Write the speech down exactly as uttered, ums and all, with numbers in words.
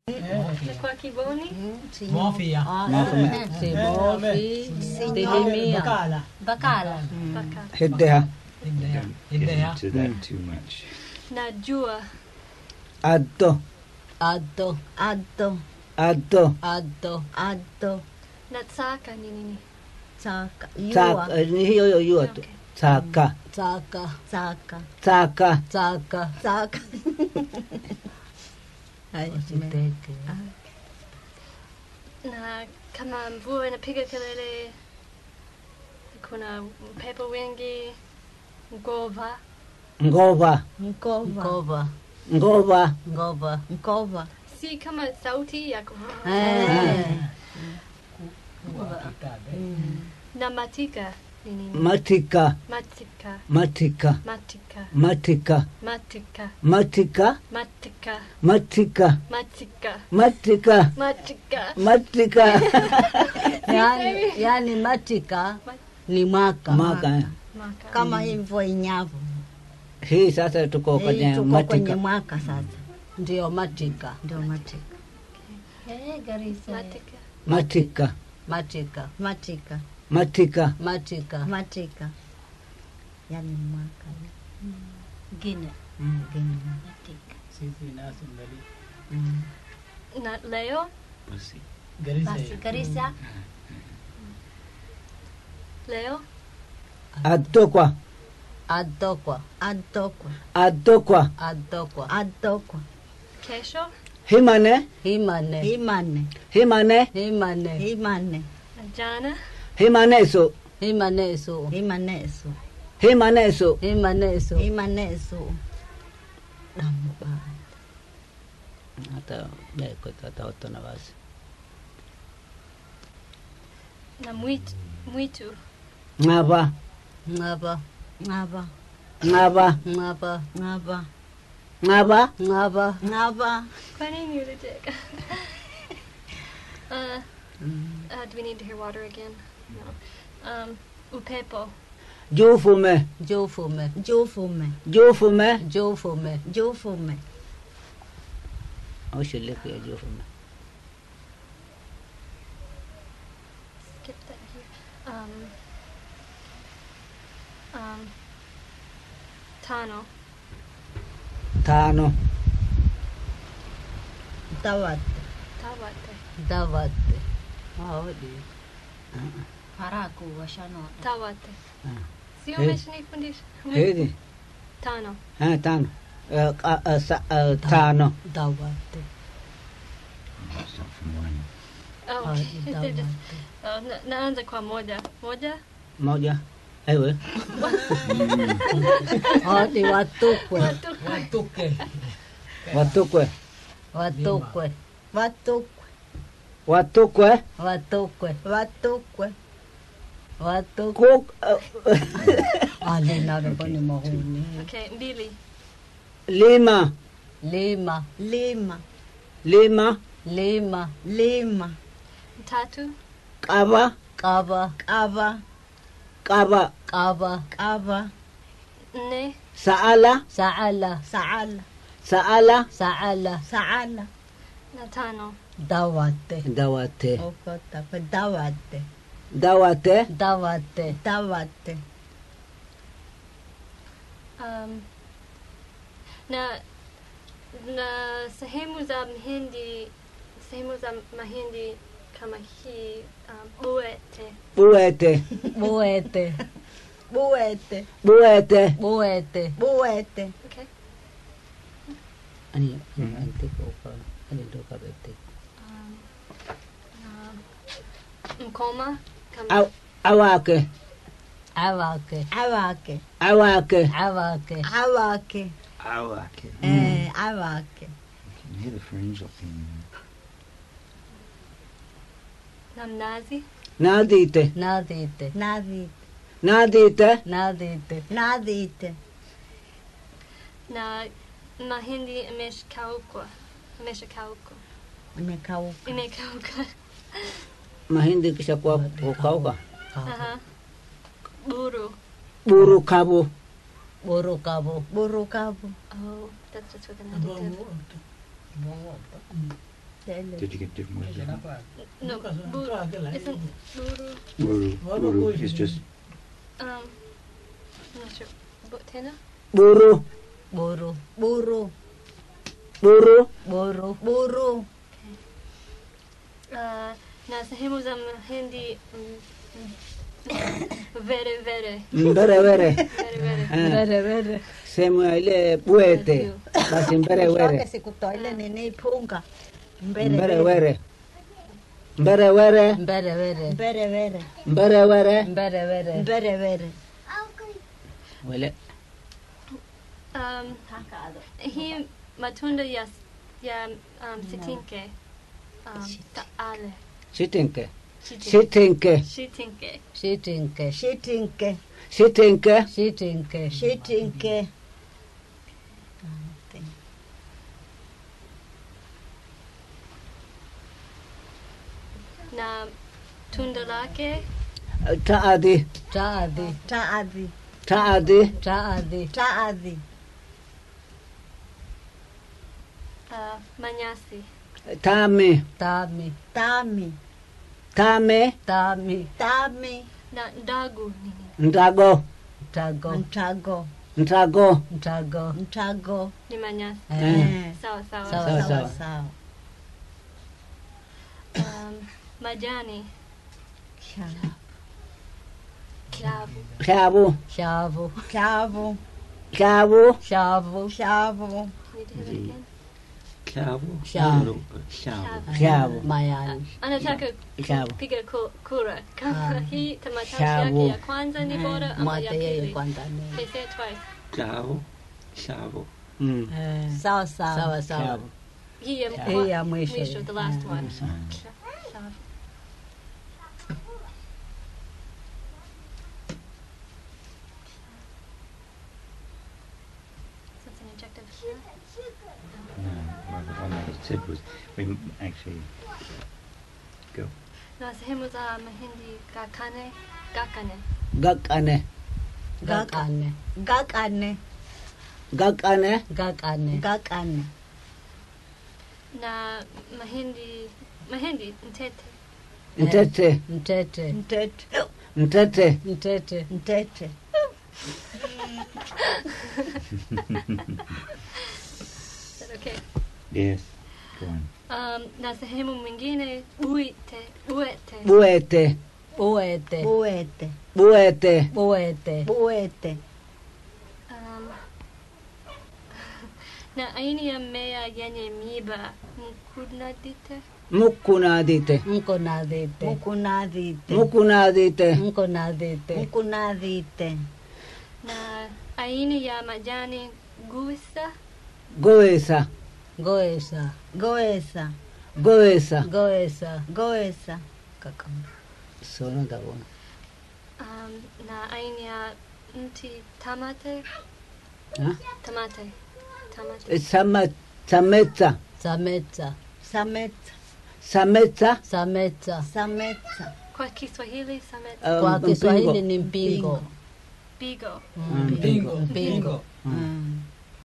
Kwa kiboni? Mafia. Sibofi. Dilimia. Bakala. Bakala. Hiddeha. Hiddeha. To that too much. Najua. Addo. Addo. Addo. Addo. Addo. Addo. Natsaka ni nini? Tsaka. Tsaka. Hiyo hiyo hiyo tu. Tsaka. Tsaka. Tsaka. Tsaka. Tsaka. Tsaka. Na kama mvua inapiga kelele, kuna upepo wingi, ngova. Ngova. Ngova. Ngova. Ngova. Ngova. Si kama sauti ya ku. Na matika ni nini? Matika. Matika. Matika. Matika. Matika. Matika. Matika. Matika. Matika. Matika. Matika. Matika. Matika. Yani, yani matika ni maka. Maka. Kama hivyo inyavu. Hii sasa tuko kwenye matika. Kwenye maka sasa. Ndio matika. Ndio matika. Eh, Garissa. Matika. Matika. Matika. Matika. Matika. Matika. Matika. Yani maka. Gine. Gine. Matika. Sisi nasi mbali. Na leo? Basi. Garissa. Basi Garissa. Leo? Adokwa. Adokwa. Adokwa. Adokwa. Adokwa. Adokwa. Kesho? Himane. Himane. Himane. Himane. Himane. Himane. Jana? Himaneso. Himaneso. Himaneso. Himaneso. Himaneso. Himaneso. Namba. Hata deko tata otona basi. Na mwitu. Mwitu. Ngaba. Ngaba. Ngaba. Ngaba. Ngaba. Ngaba. Ngaba. Ngaba. Ngaba. Kwa nini ulicheka? uh, uh, do we need to hear water again? No. Um, upepo. Jufume. Jufume. Jufume. Jufume. Jufume. Jufume. Oshileke ya jufume. Skip that here. Um, um, tano. Tano. Dawate. Tawate. Dawate. Hawadi. Haraku washano. Tawate. Sio Hey. umeshanifundisha? Hedi. Tano. Ha, tano. Uh, uh, uh, sa, uh, tano. Dawate. Start from one. Oh, okay. They're just, uh, na, naanza kwa moja. Moja? Moja. Ewe. Hadi watukwe. Watuke. Watukwe. Watukwe. Watukwe. Watukwe. Watukwe. Watukwe. Watukwe. Kuk. Ali naboni mahuni. Okay, mbili. Lima. Lima. Lima. Lima. Lima. Lima. Tatu. Kaba. Kaba. Kaba. Kaba. Kaba. Kaba. Nne. Saala. Saala. Saala. Saala. Saala. Saala. Na tano. Dawate. Dawate. Okota pa dawate. Dawate. Dawate. Dawate. Um, na na sehemu za mahindi, sehemu za mahindi kama hii, um, buete. Buete. Buete. Buete. Buete. Buete. Buete. Okay. Ani anti ko ka ani do ka bete. Um, na mkoma kama Aw awake. Awake. Awake. Awake. Awake. Awake. Awake. Eh, awake. You can hear the fringe up in na mnazi. Nadite. Nadite. Nadite. Nadite. Nadite. Nadite. Na mahindi imeshakauka. Imeshakauka. Imekauka. Imekauka. Mahindi kisha kwa kukauka. Aha. Buru. Buru kabu. Buru kabu. Buru kabu. Oh, that's just with an adjective. Did you get different words? Kenapa? No, Bukan soal bu- terakhir lah. isn't buru. Buru. Buru Buru is- is just Um, I'm not sure. Butena? Buru. Buru. Buru. Buru. Buru. Buru. Uh, na sehemu za Mahindi mm, mm, vere vere Mbere were. vere vere. Eh, Vere vere. Sehemu ya ile bwete. Basi mbere were. Shoke sikutoile nini ipunga. Mbere were. Mbere were. Mbere vere. Mbere vere. Mbere were. Mbere vere. Mbere vere. Wale. Um, hii matunda ya ya um, sitinke um, taale Sitinke. Sitinke. Sitinke. Sitinke. Shitinke. Sitinke. Shitinke. Shitinke. Na tunda lake Taadi. Taadhi. Taadhi. Taadi. Taadhi. Taadhi. uh, manyasi Tami. Tami. Tami. Tame. Tami. Tami. na ndagu nini Ndago. Mtago. Mtago. Ntago. Mtago. Mtago. ni manyasi. Eh. Sawa sawa. Sawa Sawa, sawa sawa. sawa. Um, majani klavu Shabu. Shavu. Shavu. Shabu. Shavu. Shavu. Can you do that again? Shabu. Shabu. Shabu. Shabu. Mayani. Anataka Shabu. kupiga ku- kura kama Ah. hii tamatashi Shabu. yake ya kwanza ni bora ama ya Mate yeye pili. kwanza ni. Okay, say it twice. Shabu. Shabu. Mm. Eh. Sawa sawa. Sawa sawa. Shabu. Hii ya Shabu. Hii ya mwisho. mwisho, the last Eh. one. Mm. Sha- shavu. That's an adjective. No, well, the one that it said was we m- actually go. Na sehemu za Mahindi gakane gakane Gakane. Gakane. Gakane. Gakane. Gakane. Gakane. na mahindi mahindi mtete Mtete. Mtete. Mtete. Mtete. Mtete. Mtete. Is that okay? Yes. Go on. Um, na sehemu mwingine buite buete Buete. Buete. Buete. Buete. Buete. Buete. um, na aina ya mmea yenye miba mkunadite Mukunadite. Mkonadite. Mkonadite. Mukunadite. Mkonadite. Mkonadite. na aina ya majani guisa Goesa. Goesa. Goesa. Goesa. Goesa. Goesa. Kaka. Sono da one. um, na aina ya mti tamate Huh? tamate tamate Sama. Sametsa. Sametsa. Sametsa. Sametsa. Sametsa. Sametsa. kwa Kiswahili samet Um, Kwa Kiswahili mpingo. ni mpingo. bigo Mm, Mpingo. Mpingo. Mpingo. Mm.